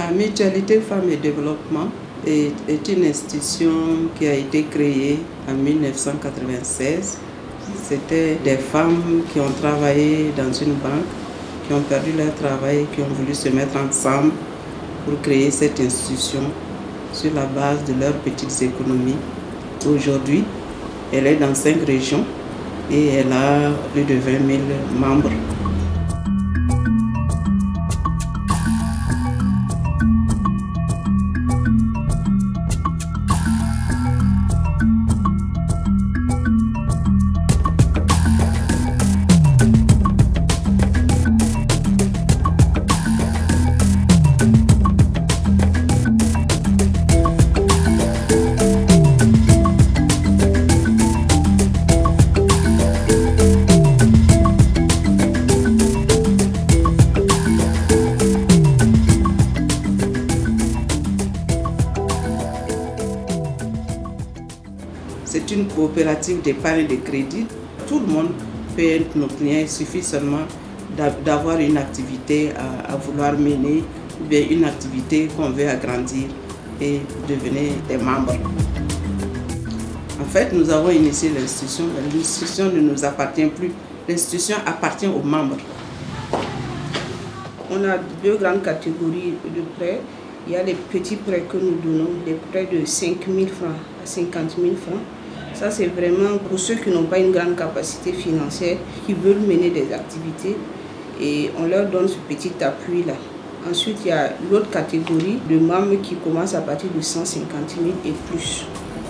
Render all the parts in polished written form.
La Mutualité Femmes et Développement est une institution qui a été créée en 1996. C'était des femmes qui ont travaillé dans une banque, qui ont perdu leur travail et qui ont voulu se mettre ensemble pour créer cette institution sur la base de leurs petites économies. Aujourd'hui, elle est dans 5 régions et elle a plus de 20 000 membres. C'est une coopérative d'épargne et de crédit. Tout le monde peut être nos clients. Il suffit seulement d'avoir une activité à vouloir mener ou bien une activité qu'on veut agrandir et devenir des membres. En fait, nous avons initié l'institution. L'institution ne nous appartient plus. L'institution appartient aux membres. On a 2 grandes catégories de prêts. Il y a les petits prêts que nous donnons, des prêts de 5 000 francs à 50 000 francs. Ça, c'est vraiment pour ceux qui n'ont pas une grande capacité financière, qui veulent mener des activités et on leur donne ce petit appui-là. Ensuite, il y a l'autre catégorie de membres qui commencent à partir de 150 000 et plus.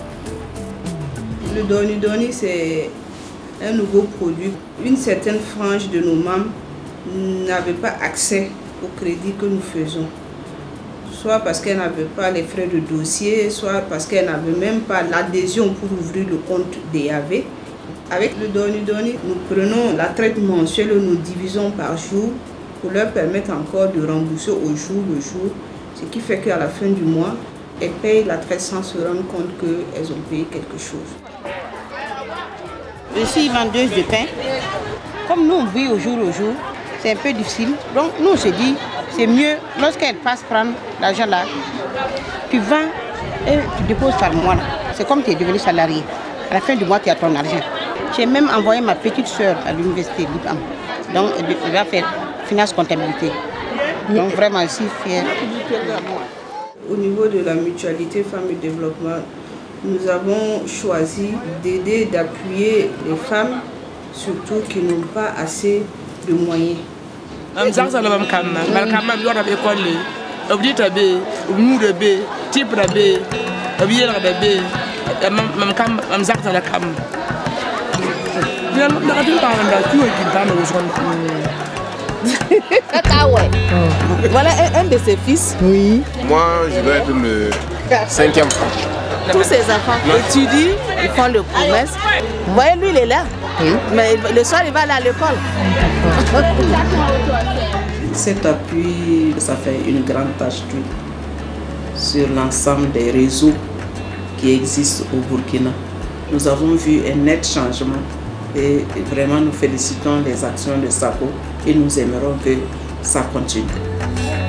Le Doni-Doni, c'est un nouveau produit. Une certaine frange de nos membres n'avait pas accès au crédit que nous faisons. Soit parce qu'elle n'avait pas les frais de dossier, soit parce qu'elle n'avait même pas l'adhésion pour ouvrir le compte DAV. Avec le Doni-Doni, nous prenons la traite mensuelle, nous divisons par jour pour leur permettre encore de rembourser au jour le jour, ce qui fait qu'à la fin du mois, elles payent la traite sans se rendre compte qu'elles ont payé quelque chose. Je suis vendeuse de pain. Comme nous on vit au jour, c'est un peu difficile. Donc nous on se dit, c'est mieux lorsqu'elle passe prendre l'argent là, tu vends et tu déposes par mois. C'est comme tu es devenu salarié. À la fin du mois, tu as ton argent. J'ai même envoyé ma petite soeur à l'université l'IPAM. Donc elle va faire finance comptabilité. Donc vraiment, je suis fière. Au niveau de la Mutualité Femmes et Développement, nous avons choisi d'aider, d'appuyer les femmes, surtout qui n'ont pas assez de moyens. Voilà un de ses fils. Oui. Moi, je dois être le 5e enfant. Tous ces enfants étudient, ils font le commerce. Vous voyez, lui, il est là. Oui. Mais le soir, il va aller à l'école. Cet appui, ça fait une grande tâche sur l'ensemble des réseaux qui existent au Burkina. Nous avons vu un net changement et vraiment nous félicitons les actions de SAPO et nous aimerons que ça continue.